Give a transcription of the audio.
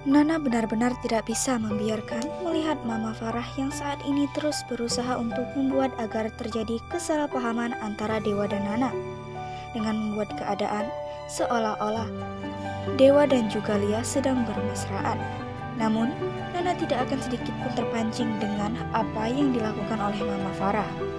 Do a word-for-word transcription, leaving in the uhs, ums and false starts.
Nana benar-benar tidak bisa membiarkan melihat Mama Farah yang saat ini terus berusaha untuk membuat agar terjadi kesalahpahaman antara Dewa dan Nana, dengan membuat keadaan seolah-olah Dewa dan juga Lia sedang bermesraan. Namun, Nana tidak akan sedikit pun terpancing dengan apa yang dilakukan oleh Mama Farah.